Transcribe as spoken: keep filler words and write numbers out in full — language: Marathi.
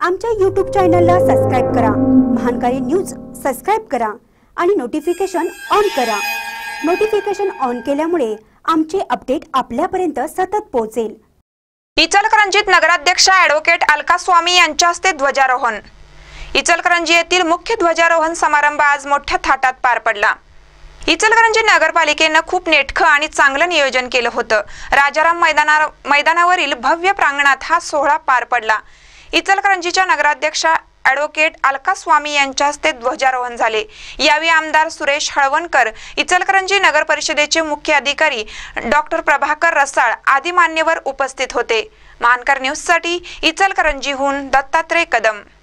आमच्या यूट्यूब चॅनलला सबस्क्राइब करा, महानकारी न्यूज सबस्क्राइब करा आणि नोटिफिकेशन ऑन करा। नोटिफिकेशन ऑन केल्यामुळे आमचे अपडेट आपल्यापर्यंत सतत पोहोचेल। इचलकरंजीत नगराध्यक्ष ॲडव्होकेट अलका स्वामी यांच्या हस्ते ध्वजारोहण। इचलकरंजी येथील मुख्य ध्वजारोहण समारंभ आज मोठ्या थाटात पार पडला। इचलकरंजी नगरपालिकेने खूप नेटखं आणि चांगलं नियोजन केलं होतं। राजाराम मैदाना मैदानावरील भव्य प्रांगणात हा सोहळा पार पडला। इचलकरंजीच्या नगराध्यक्ष ॲडव्होकेट अलका स्वामी यांच्या हस्ते ध्वजारोहण झाले। यावेळी आमदार सुरेश हळवणकर, इचलकरंजी नगर परिषदेचे मुख्य अधिकारी डॉक्टर प्रभाकर रसाळ आदी मान्यवर उपस्थित होते। महानकर न्यूज साठी इचलकरंजीहून दत्तात्रय कदम।